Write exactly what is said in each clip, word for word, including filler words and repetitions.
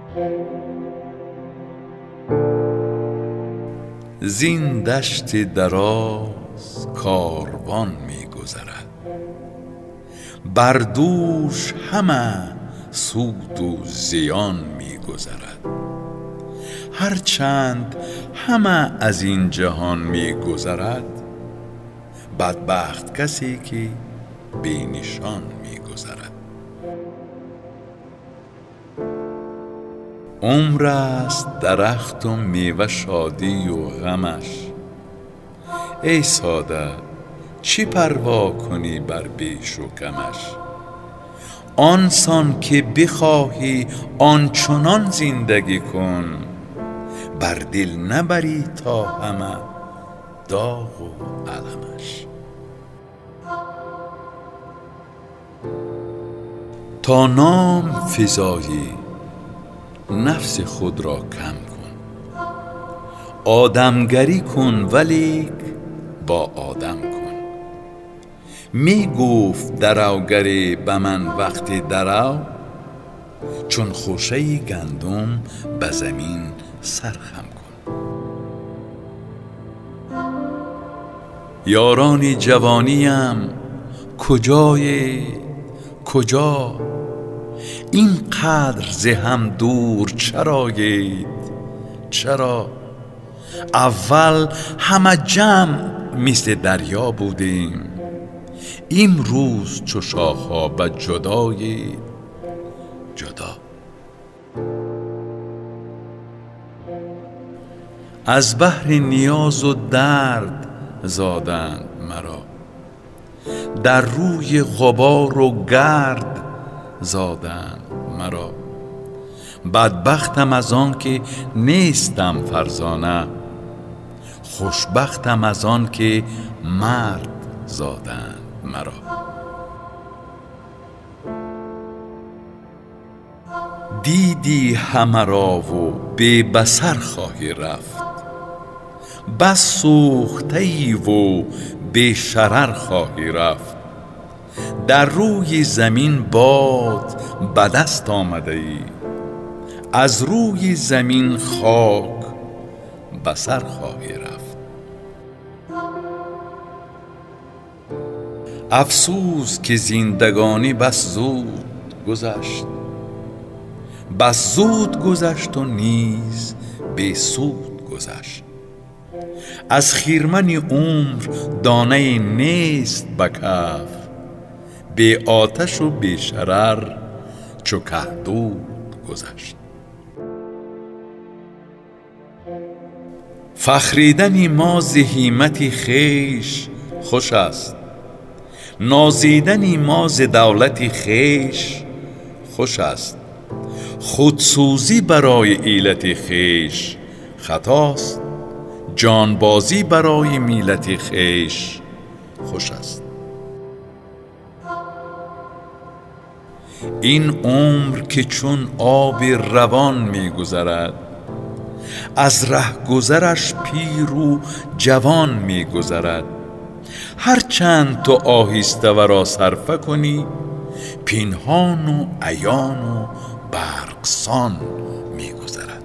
زین دشت دراز کاروان می گذرد، بر دوش همه سود و زیان می گذرد. هرچند همه از این جهان می گذرد، بدبخت کسی که بی نشان می گذرد. عمر است درخت و میوه شادی و غمش، ای ساده چی پروا کنی بر بیش و کمش. آنسان که بخواهی آنچنان زندگی کن، بر دل نبری تا همه داغ و علمش. تا نام فزایی نفس خود را کم کن، آدمگری کن ولیک با آدم کن. می گفت دروگری به من وقتی درو، چون خوشه گندم به زمین سرخم کن. یاران جوانیم کجای کجا، این قدر ز هم دور چرایید چرا؟ اول همه جمع مثل دریا بودیم، امروز چو شاخه به جدای جدا. از بحر نیاز و درد زادند مرا، در روی غبار و گرد زادند مرا. بدبختم از آن که نیستم فرزانه، خوشبختم از آن که مرد زادند مرا. دیدی همه را و بی بصر خواهی رفت، بس سوخته ای و بی شرر خواهی رفت. در روی زمین باد به دست آمده ای، از روی زمین خاک به سر خواهی رفت. افسوس که زندگانی بس زود گذشت، بس زود گذشت و نیز بی سود گذشت. از خرمن عمر دانه نیست به کف، بی آتش و بی شرر چو کهدود گذشت. فخریدن ما ز همت خویش خوش است، نازیدن ما ز دولت خویش خوش است. خودسوزی برای علت خویش خطاست، جانبازی برای ملت خویش خوش است. این عمر که چون آب روان می گذرد، از ره گذرش پیر و جوان می گذرد. هرچند تو آهسته و را صرفه کنی، پنهان و عیان و برقسان می گذرد.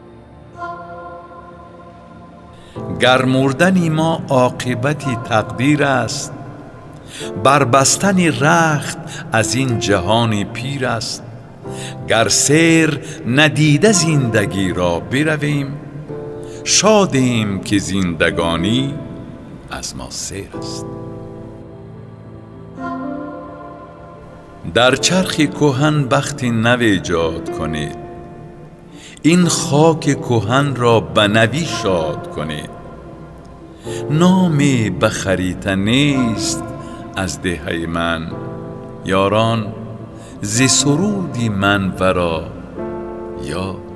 گر مردن ما عاقبتی تقدیر است، بربستن رخت از این جهان پیر است. گر سیر ندیده زندگی را برویم، شادیم که زندگانی از ما سیر است. در چرخ کهن بختی نو ایجاد کنید، این خاک کهن را به نوی شاد کنید. نامی به خریطه نیست از دهه من، یاران ز سرودی من ورا یاد